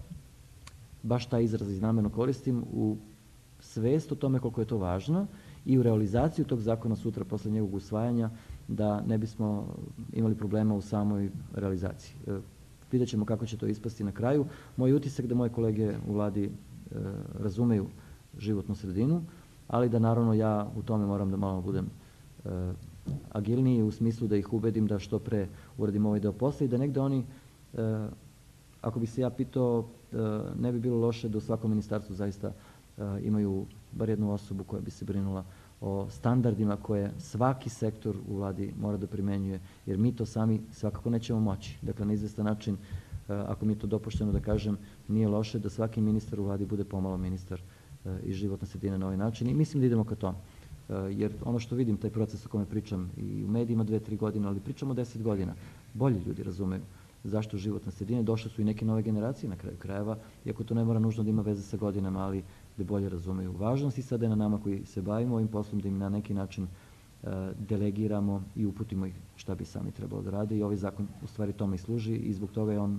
baš taj izraz i namerno koristim, u svest o tome koliko je to važno i u realizaciju tog zakona sutra posle njegovog usvajanja da ne bismo imali problema u samoj realizaciji. E, vidjet ćemo kako će to ispasti na kraju. Moj utisak da moje kolege u Vladi e, razumeju životnu sredinu, ali da naravno ja u tome moram da malo budem e, agilniji u smislu da ih ubedim da što pre uradim ovaj deo posla i da negde oni, e, ako bi se ja pitao, e, ne bi bilo loše da u svakom ministarstvu zaista e, imaju bar jednu osobu koja bi se brinula o standardima koje svaki sektor u Vladi mora da primenjuje, jer mi to sami svakako nećemo moći. Dakle, na izvestan način, e, ako mi je to dopušteno da kažem, nije loše da svaki ministar u Vladi bude pomalo ministar e, iz životne sredine na ovaj način i mislim da idemo ka tome. Jer ono što vidim, taj proces o kome pričam i u medijima dve, tri godine, ali pričamo deset godina, bolji ljudi razumeju zašto životna sredina, došle su i neke nove generacije na kraju krajeva, iako to ne mora nužno da ima veze sa godinama, ali da bolje razumeju važnost i sada je na nama koji se bavimo ovim poslom da im na neki način uh, delegiramo i uputimo ih šta bi sami trebalo da rade i ovaj zakon u stvari tome i služi i zbog toga je on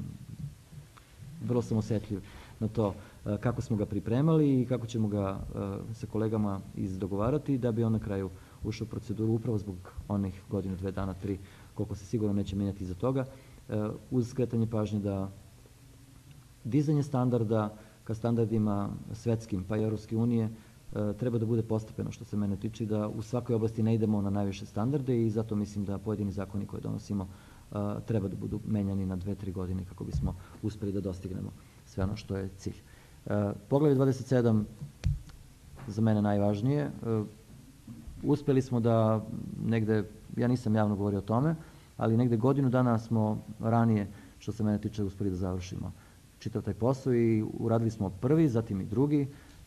vrlo sam osetljiv na to kako smo ga pripremali i kako ćemo ga sa kolegama izdogovarati da bi on na kraju ušao u proceduru upravo zbog onih godinu, dve dana, tri, koliko se sigurno neće menjati iza toga, uz skretanje pažnje da dizanje standarda ka standardima svetskim pa i Europske unije treba da bude postepeno što se mene tiče, da u svakoj oblasti ne idemo na najviše standarde i zato mislim da pojedini zakoni koje donosimo treba da budu menjani na dve, tri godine kako bismo uspeli da dostignemo sve ono što je cilj. Poglavlje dvadeset sedam za mene najvažnije. Uspeli smo da negde, ja nisam javno govorio o tome, ali negde godinu dana smo ranije, što se mene tiče, uspeli da završimo čitav taj posao i uradili smo prvi, zatim i drugi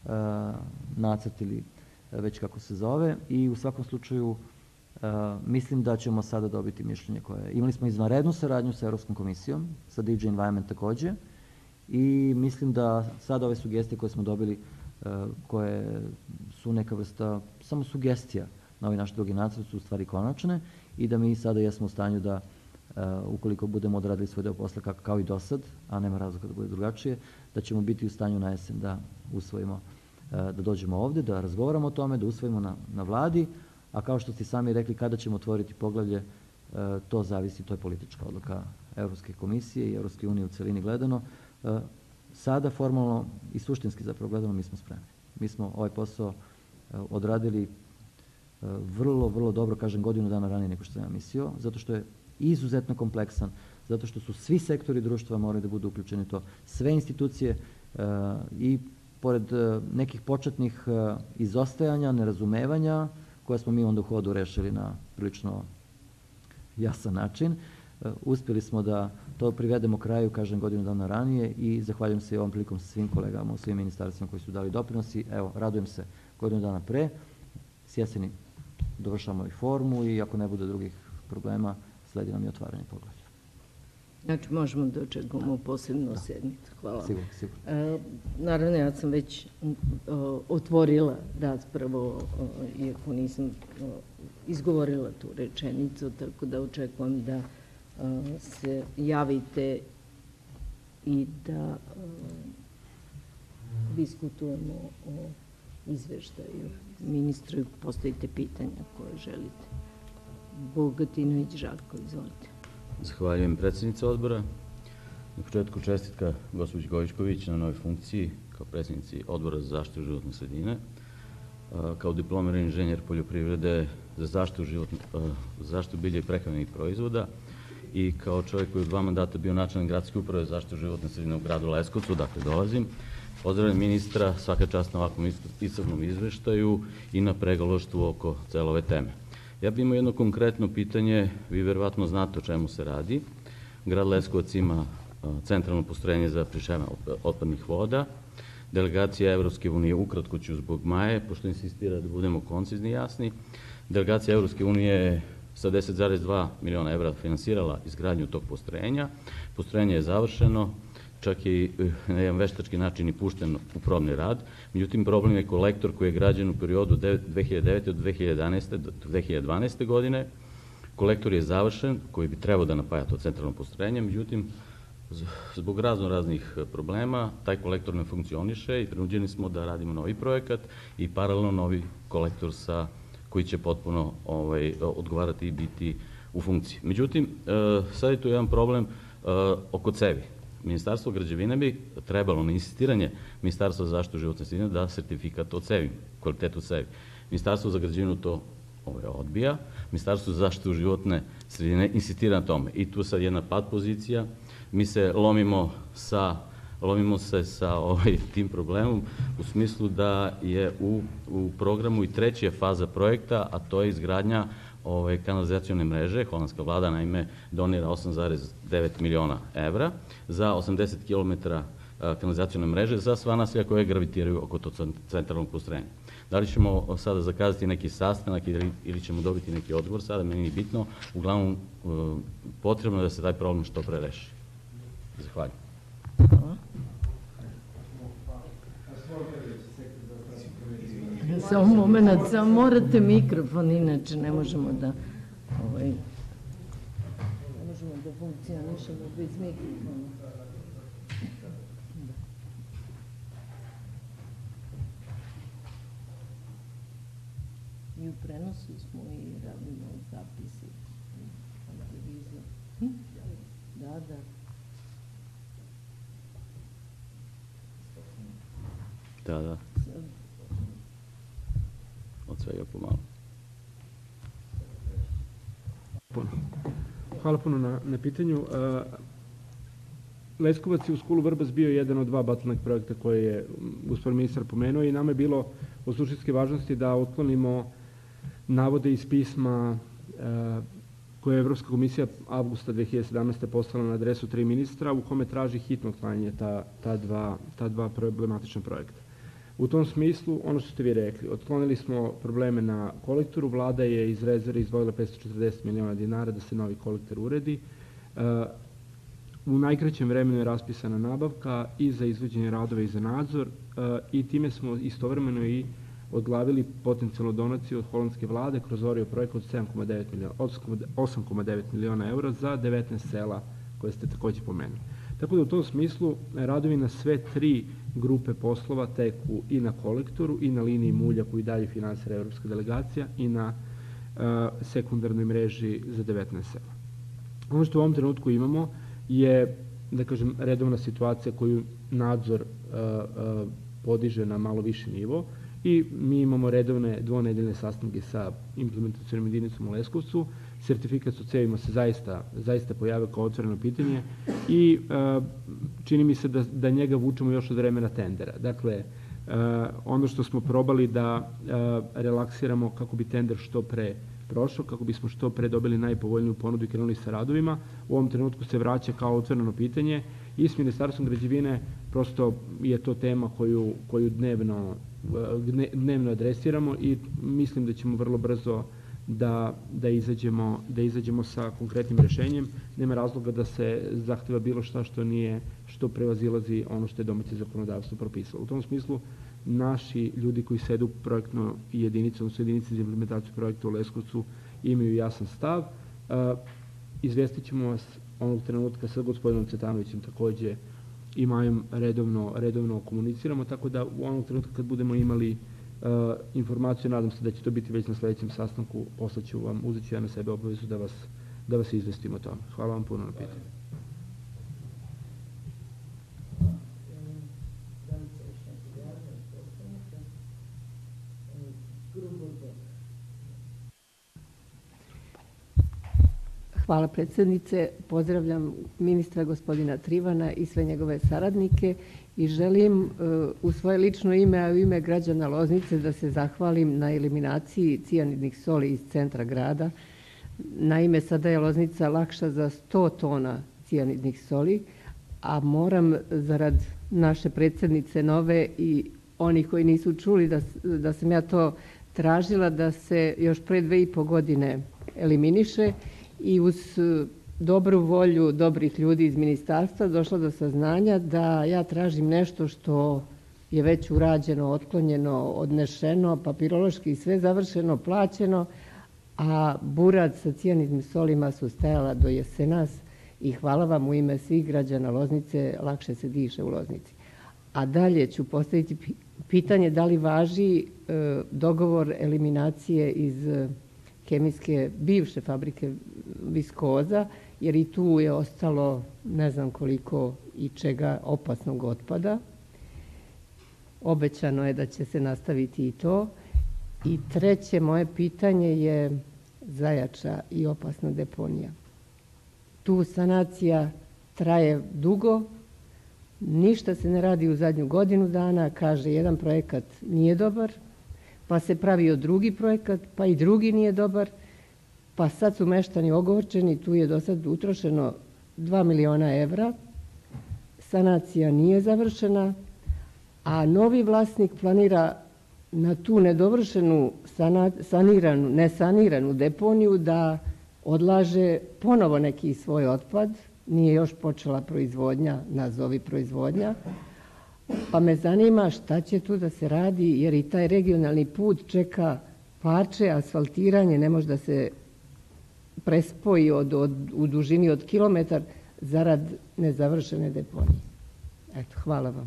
nacrt ili već kako se zove i u svakom slučaju mislim da ćemo sada dobiti mišljenje koje... Imali smo izvanrednu saradnju sa Evropskom komisijom, sa D J Environment takođe i mislim da sada ove sugestije koje smo dobili, koje su neka vrsta samo sugestija na ovaj naš drugi nacrt, su u stvari konačne i da mi sada jesmo u stanju da, ukoliko budemo odradili svoj deo posla kao i do sad, a nema razloga da bude drugačije, da ćemo biti u stanju na jesen da usvojimo, da dođemo ovde, da razgovaramo o tome, da usvojimo na, na vladi, a kao što ste sami rekli, kada ćemo otvoriti poglavlje, to zavisi, to je politička odluka Evropske komisije i Evropske unije u celini gledano. Sada formalno i suštinski zapravo gledano mi smo spremni. Mi smo ovaj posao odradili vrlo, vrlo dobro, kažem, godinu dana ranije nego što sam ja mislio, zato što je izuzetno kompleksan, zato što su svi sektori društva morali da budu uključeni to, sve institucije i pored nekih početnih izostajanja, nerazumevanja, koje smo mi onda u hodu rešili na prilično jasan način, uspjeli smo da to privedemo kraju, kažem, godinu dana ranije i zahvaljujem se i ovom prilikom svim kolegama u svim ministarstvima koji su dali doprinosi. Evo, radujem se godinu dana pre, s jeseni dovršamo i formu i ako ne bude drugih problema, sledi nam i otvaranje poglavlja. Znači, možemo da očekujemo posebnu sednicu. Hvala. Sigurno, sigurno. Naravno, ja sam već otvorila raspravu, iako nisam izgovorila tu rečenicu, tako da očekujem da se javite i da diskutujemo o izveštaju ministra i postavite pitanja koje želite. Bogatinović Žarko, izvolite. Zahvaljujem predsjednica odbora. Na početku čestitka gospođi Gojković na novoj funkciji kao predsjednici odbora za zaštitu životne sredine. Kao diplomirani inženjer poljoprivrede za zaštitu, životne, za zaštitu bilja i prehrambenih proizvoda i kao čovjek koji je u dva mandata bio načelnik gradske uprave za zaštitu životne sredine u gradu Leskovcu, dakle dolazim. Pozdravljam ministra, svaka čast na ovakvom iscrpnom izveštaju i na pregalaštvu oko cele ove teme. Ja bih imao jedno konkretno pitanje, vi verovatno znate o čemu se radi. Grad Leskovac ima centralno postrojenje za prečišćavanje otpadnih voda. Delegacija Evropske unije, ukratko ću zbog Maje, pošto insistira da budemo koncizni i jasni, delegacija Evropske unije sa deset zarez dva miliona evra finansirala izgradnju tog postrojenja. Postrojenje je završeno, čak i na jedan veštački način i pušten u probni rad. Međutim, problem je kolektor koji je građen u periodu dve hiljade devete do dve hiljade jedanaeste do dve hiljade dvanaeste godine. Kolektor je završen, koji bi trebao da napaja to centralno postrojenje, međutim, zbog razno raznih problema, taj kolektor ne funkcioniše i prinuđeni smo da radimo novi projekat i paralelno novi kolektor sa, koji će potpuno ovaj, odgovarati i biti u funkciji. Međutim, sad je tu jedan problem oko cevi. Ministarstvo građevine bi trebalo na insistiranje Ministarstva za zaštitu životne sredine da sertifikat o cevi, kvalitetu cevi. Ministarstvo za građevinu to ovaj, odbija, Ministarstvo za zaštitu životne sredine insistira na tome. I tu sad jedna pad pozicija, mi se lomimo sa, lomimo se sa ovaj, tim problemom u smislu da je u, u programu i treća faza projekta, a to je izgradnja Ove, kanalizacione mreže. Holandska vlada naime donira osam zarez devet miliona evra za osamdeset kilometara kanalizacione mreže za sva naselja koje gravitiraju oko tog centralnog postrojenja. Da li ćemo sada zakazati neki sastanak ili, ili ćemo dobiti neki odgovor, sada meni je bitno. Uglavnom, potrebno je da se taj problem što pre reši. Zahvaljujem. Hvala. Samo moment, samo morate mikrofon, inače ne možemo da ovaj, ne možemo da funkcionišemo bez mikrofona. I u prenosu smo i radimo zapisi. Da, da. Da, da. svega pomalo. Hvala puno na, na pitanju. Uh, Leskovac je u Skulu Vrbas bio jedan od dva bottleneck projekta koje je gospodin ministar pomenuo i nama je bilo od suštinske važnosti da otklonimo navode iz pisma uh, koje je Evropska komisija avgusta dve hiljade sedamnaeste. poslala na adresu tri ministra u kome traži hitno otklanjanje ta, ta, dva, ta dva problematična projekta. U tom smislu, ono što ste vi rekli, otklonili smo probleme na kolektoru, vlada je iz rezerve izdvojila petsto četrdeset miliona dinara da se novi kolektor uredi. U najkraćem vremenu je raspisana nabavka i za izvođenje radova i za nadzor i time smo istovremeno i odglavili potencijalnu donaciju od holandske vlade kroz Orio projekat od osam zarez devet miliona eura za devetnaest sela koje ste takođe pomenuli. Tako da u tom smislu radovi na sve tri grupe poslova teku i na kolektoru i na liniji mulja koju dalje finansira Evropska delegacija i na uh, sekundarnoj mreži za devetnaest sela. Ono što u ovom trenutku imamo je, da kažem, redovna situacija koju nadzor uh, uh, podiže na malo viši nivo i mi imamo redovne dvonedeljne sastanke sa implementacijom jedinicom u Leskovcu. Sertifikat o cevima se zaista, zaista pojavio kao otvoreno pitanje i uh, čini mi se da, da njega vučemo još od vremena tendera. Dakle, uh, ono što smo probali da uh, relaksiramo kako bi tender što pre prošao, kako bismo što pre dobili najpovoljniju ponudu i krenuli sa radovima, u ovom trenutku se vraća kao otvoreno pitanje i s Ministarstvom građevine prosto je to tema koju, koju dnevno, dnevno adresiramo i mislim da ćemo vrlo brzo da, da, izađemo, da izađemo sa konkretnim rešenjem. Nema razloga da se zahteva bilo šta što nije, što prevazilazi ono što je domaće zakonodavstvo propisalo. U tom smislu, naši ljudi koji sede u projektnoj jedinici, odnosno jedinici za implementaciju projekta u Leskovcu, imaju jasan stav. Izvestit ćemo vas onog trenutka sa gospodinom Cvetanovićem takođe i Majom redovno, redovno komuniciramo, tako da u onom trenutku kad budemo imali Uh, informaciju, nadam se da će to biti već na sledećem sastanku, poslaću vam, uzet ću ja na sebe obavezu da vas, da vas izvestim o tome. Hvala vam puno na pitanju. Hvala predsjednice, pozdravljam ministra gospodina Trivana i sve njegove saradnike i želim u svoje lično ime, a u ime građana Loznice da se zahvalim na eliminaciji cijanidnih soli iz centra grada. Naime, sada je Loznica lakša za sto tona cijanidnih soli, a moram zarad naše predsjednice nove i onih koji nisu čuli da, da sam ja to tražila da se još pre dve i po godine eliminiše i uz dobru volju dobrih ljudi iz ministarstva došla do saznanja da ja tražim nešto što je već urađeno, otklonjeno, odnešeno, papirološki i sve završeno, plaćeno, a burad sa cijanidnim solima su stajala do jesenas i hvala vam u ime svih građana Loznice, lakše se diše u Loznici. A dalje ću postaviti pitanje da li važi e, dogovor eliminacije iz kemijske bivše fabrike Viskoza, jer i tu je ostalo ne znam koliko i čega opasnog otpada. Obećano je da će se nastaviti i to. I treće moje pitanje je Zajača i opasna deponija. Tu sanacija traje dugo, ništa se ne radi u zadnju godinu dana, kaže jedan projekat nije dobar, pa se pravio drugi projekat, pa i drugi nije dobar, pa sad su meštani ogorčeni, tu je do sad utrošeno dva miliona evra, sanacija nije završena, a novi vlasnik planira na tu nedovršenu, saniranu, nesaniranu deponiju da odlaže ponovo neki svoj otpad, nije još počela proizvodnja, nazovi proizvodnja, pa me zanima šta će tu da se radi, jer i taj regionalni put čeka parče, asfaltiranje, ne može da se prespoji od, od, u dužini od kilometar zarad nezavršene deponije. Eto, hvala vam.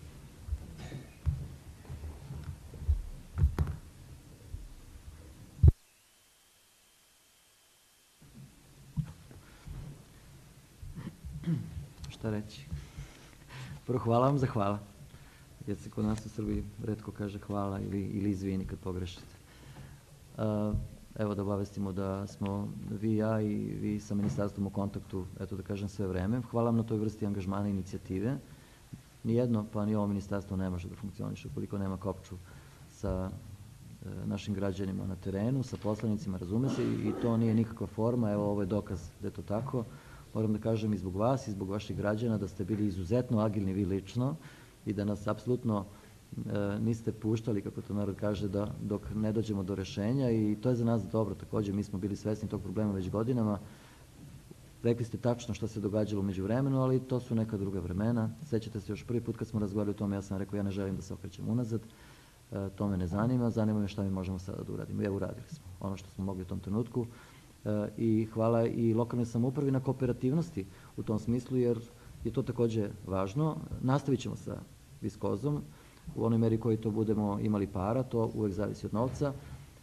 Šta reći? Prvo, hvala vam za hvala. Jer se kod nas u Srbiji retko kaže hvala ili, ili izvini kad pogrešite. Evo da obavestimo da smo vi, ja i vi sa ministarstvom u kontaktu, eto da kažem, sve vreme. Hvala vam na toj vrsti angažmana i inicijative. Nijedno, pa ni ovo ministarstvo ne može da funkcioniše ukoliko nema kopču sa našim građanima na terenu, sa poslanicima, razume se, i to nije nikakva forma. Evo, ovo je dokaz da je to tako. Moram da kažem i zbog vas i zbog vaših građana da ste bili izuzetno agilni vi lično i da nas apsolutno niste puštali, kako to narod kaže, da dok ne dođemo do rešenja, i to je za nas dobro. Takođe, mi smo bili svesni tog problema već godinama. Rekli ste tačno šta se događalo umeđu vremenu, ali to su neka druga vremena. Sećate se, još prvi put kad smo razgovarali o tome, ja sam rekao ja ne želim da se okrećem unazad, to me ne zanima, zanima me šta mi možemo sada da uradimo. Evo, uradili smo ono što smo mogli u tom trenutku i hvala i lokalnoj samoupravi na kooperativnosti u tom smislu, jer je to takođe važno. Nastavit ćemo sa Viskozom u onoj meri koji to budemo imali para, to uvek zavisi od novca.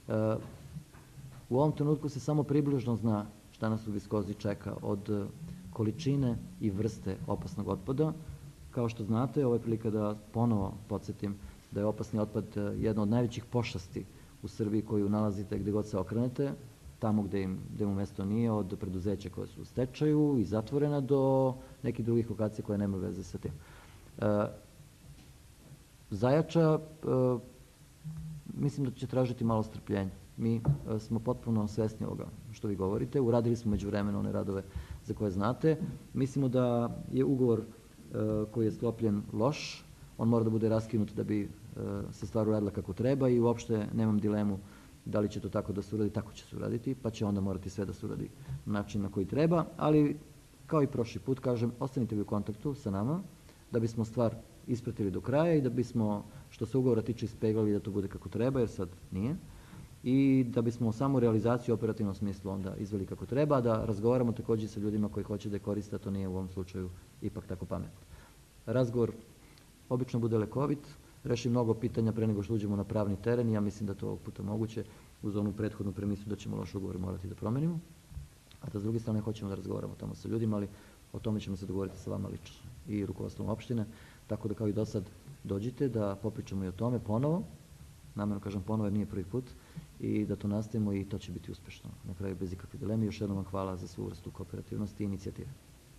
U ovom trenutku se samo približno zna šta nas u Viskozi čeka od količine i vrste opasnog otpada. Kao što znate, ovo je prilika da ponovo podsjetim da je opasni otpad jedna od najvećih pošasti u Srbiji koju nalazite gde god se okrenete, tamo gde, im, gde mu mesto nije, od preduzeća koje su u stečaju i zatvorena do nekih drugih lokacija koje nemaju veze sa tim. Zajača, mislim da će tražiti malo strpljenja. Mi smo potpuno svesni ovoga što vi govorite. Uradili smo među vremenu one radove za koje znate. Mislimo da je ugovor koji je sklopljen loš. On mora da bude raskinut da bi se stvar uradila kako treba i uopšte nemam dilemu da li će to tako da se uradi, tako će se uraditi, pa će onda morati sve da se uradi na način na koji treba. Ali, kao i prošli put, kažem, ostanite vi u kontaktu sa nama da bismo stvar ispratili do kraja i da bismo, što se ugovora tiče, ispeglali da to bude kako treba, jer sad nije. I da bismo samu realizaciju u operativnom smislu onda izveli kako treba, da razgovaramo takođe sa ljudima koji hoće da je koriste, a to nije u ovom slučaju ipak tako pametno. Razgovor obično bude lekovit, reši mnogo pitanja pre nego što uđemo na pravni teren i ja mislim da to ovog puta moguće uz onu prethodnu premisu da ćemo loš ugovor morati da promenimo, a da s druge strane hoćemo da razgovaramo tamo sa ljudima, ali o tome ćemo se dogovoriti sa vama lično i rukovodstvom opštine, tako da kao i do sad dođite da popričamo i o tome ponovo, namerno kažem ponovo jer nije prvi put, i da to nastavimo i to će biti uspešno. Na kraju bez ikakve dileme. Još jednom vam hvala za svu vrstu kooperativnosti i inicijative.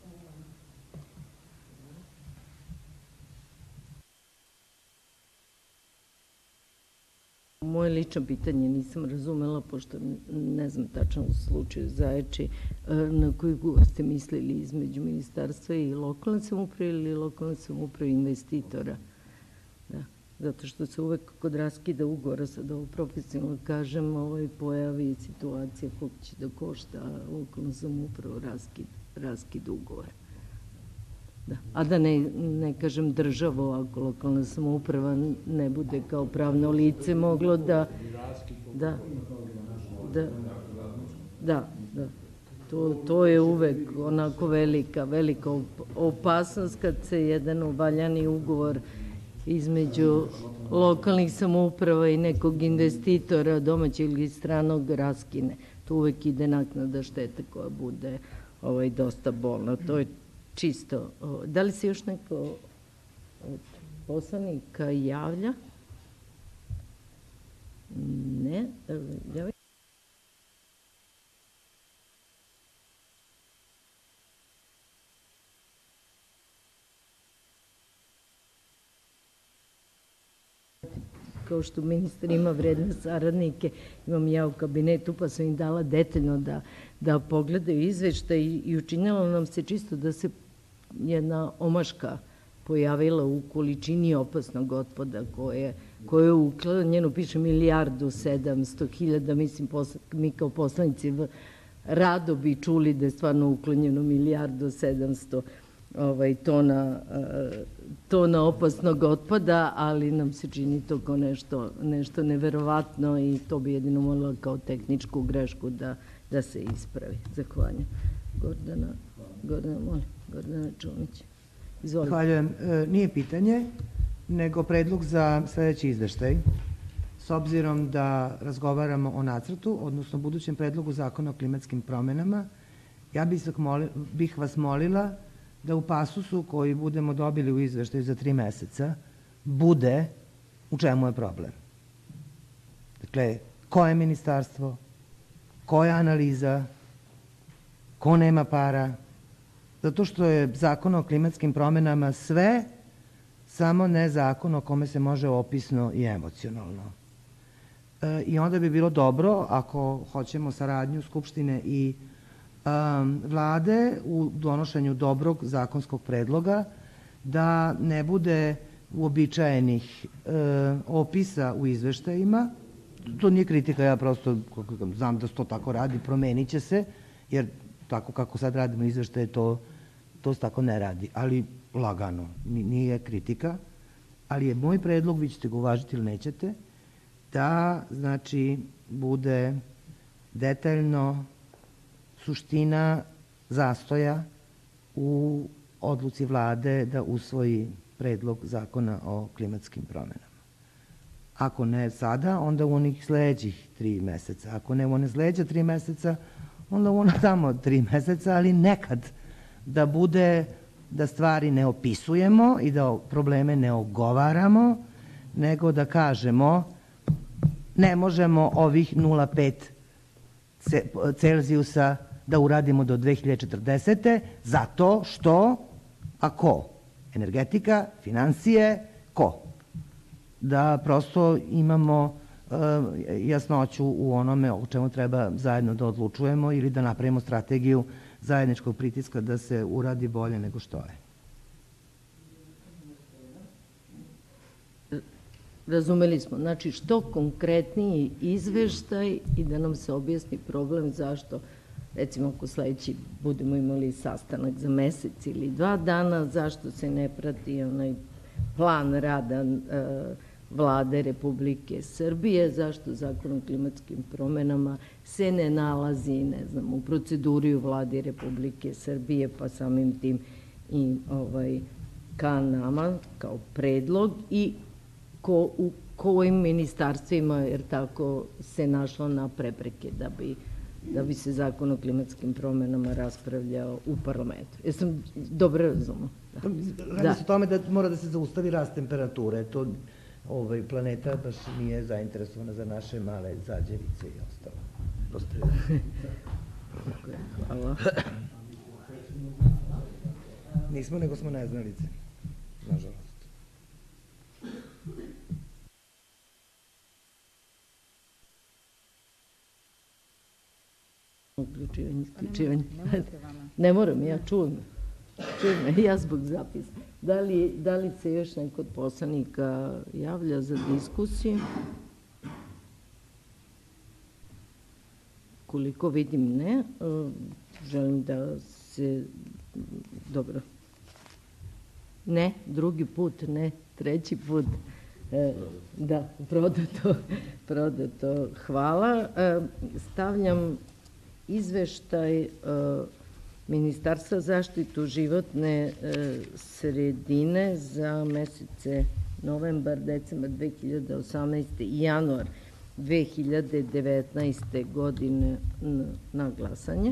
Moje lično pitanje nisam razumela, pošto ne znam tačno u slučaju Zajači, na koji ugovor ste mislili između ministarstva i lokalne samouprave ili lokalne samouprave investitora? Da. Zato što se uvek kod raskida ugovora, sad ovo profesionalno kažem, ovaj pojavi situacija koliko će da košta lokalnu samoupravu raskid, raskid ugovora. Da. A da ne, ne kažem državu, ako lokalna samouprava ne bude kao pravno lice moglo da... Da, da, da, da. To, to je uvek onako velika, velika opasnost kad se jedan uvaljani ugovor između lokalnih samouprava i nekog investitora, domaćeg ili stranog, raskine. Tu uvek ide naknada štete koja bude ovaj, dosta bolna. To je čisto. Da li se još neko od poslanika javlja? Ne. Javlja? Kao što ministar ima vredne saradnike, imam ja u kabinetu, pa sam im dala detaljno da, da pogledaju izveštaj i učinilo nam se čisto da se jedna omaška pojavila u količini opasnog otpada koje, koje je uklanjeno, piše milijardu sedamsto hiljada, mislim mi kao poslanici rado bi čuli da je stvarno uklanjeno milijardu sedamsto ovaj, tona, tona opasnog otpada, ali nam se čini to kao nešto, nešto neverovatno i to bi jedino molila kao tehničku grešku da, da se ispravi. Zahvaljujem. Gordana, Gordana, molim, Gordana Čomić. Izvolite. Zahvaljujem. Nije pitanje, nego predlog za sledeći izveštaj. S obzirom da razgovaramo o nacrtu, odnosno budućem predlogu zakona o klimatskim promenama, ja bih vas molila da u pasusu koji budemo dobili u izveštaju za tri meseca bude u čemu je problem. Dakle, koje ministarstvo, koja analiza, ko nema para, zato što je zakon o klimatskim promenama sve, samo ne zakon o kome se može opisno i emocionalno. E, I onda bi bilo dobro, ako hoćemo saradnju Skupštine i um, vlade u donošenju dobrog zakonskog predloga, da ne bude uobičajenih e, opisa u izveštajima. To nije kritika, ja prosto znam da se to tako radi, promenit će se, jer tako kako sad radimo izveštaje, to, to se tako ne radi. Ali lagano, nije kritika, ali je moj predlog, vi ćete ga uvažiti ili nećete, da znači bude detaljno suština zastoja u odluci vlade da usvoji predlog zakona o klimatskim promenama. Ako ne sada, onda u onih sledećih tri meseca. Ako ne u one sledeća tri meseca, onda u ona tamo tri meseca, ali nekad da bude da stvari ne opisujemo i da probleme ne ogovaramo, nego da kažemo ne možemo ovih nula zarez pet Celzijusa da uradimo do dve hiljade četrdesete zato što, a ko? Energetika, finansije, ko? Da prosto imamo uh, jasnoću u onome o čemu treba zajedno da odlučujemo ili da napravimo strategiju zajedničkog pritiska da se uradi bolje nego što je. Razumeli smo. Znači, što konkretniji izveštaj i da nam se objasni problem zašto, recimo ako sledeći budemo imali sastanak za mesec ili dva dana, zašto se ne prati onaj plan rada Vlade Republike Srbije, zašto zakon o klimatskim promenama se ne nalazi, ne znam, u proceduri u Vladi Republike Srbije, pa samim tim i ovaj, ka nama kao predlog i ko, u kojim ministarstvima, jer tako se našlo na prepreke da bi, da bi se zakon o klimatskim promenama raspravljao u parlamentu. Jesam dobro razumela? Da. Radi se o tome da mora da se zaustavi rast temperature. To ovaj, planeta baš nije zainteresovana za naše male zađevice i ostalo. Prosto je. Hvala. Nismo, nego smo neznalice, nažalost. Uključivanje, isključivanje. Ne moram, ja čujem. Čujem, ja zbog zapisa. Da li, da li se još neko od poslanika javlja za diskusiju? Koliko vidim ne. Želim da se... Dobro. Ne, drugi put, ne, treći put. Da, prodato, prodato. Hvala. Stavljam izveštaj Ministarstva zaštitu životne sredine za mesece novembar, decembar dve hiljade osamnaeste i januar dve hiljade devetnaeste godine na glasanje.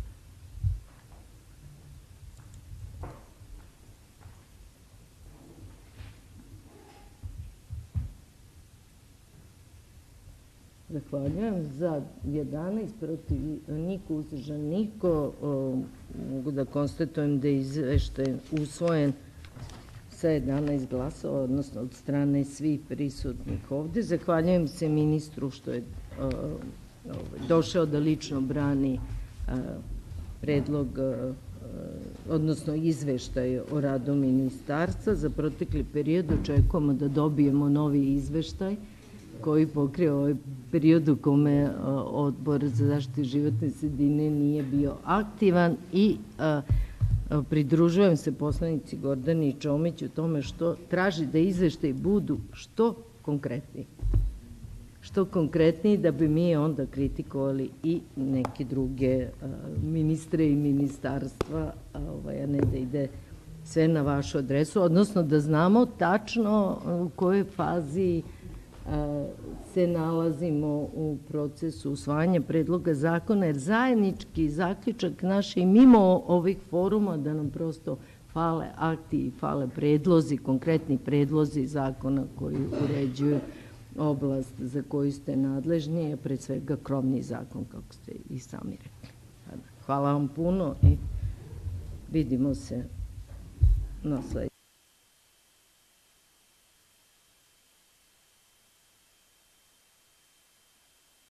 Zahvaljujem. Za jedanaest, protiv niko, uzdržan niko. Mogu da konstatujem da je izveštaj usvojen sa jedanaest glasova, odnosno od strane svih prisutnih ovde. Zahvaljujem se ministru što je došao da lično brani predlog, odnosno izveštaj o radu ministarstva. Za protekli period očekujemo da dobijemo novi izveštaj koji pokriva ovaj period u kome Odbor za zaštitu životne sredine nije bio aktivan i pridružujem se poslanici Gordani Čomić u tome što traži da izveštaji budu što konkretniji. Što konkretniji da bi mi onda kritikovali i neke druge ministre i ministarstva, a ne da ide sve na vašu adresu, odnosno da znamo tačno u kojoj fazi se nalazimo u procesu usvajanja predloga zakona, jer zajednički zaključak naš i mimo ovih foruma da nam prosto fale akti i fale predlozi, konkretni predlozi zakona koji uređuju oblast za koju ste nadležni je pre svega krovni zakon, kako ste i sami rekli. Hvala vam puno i vidimo se na sledećem.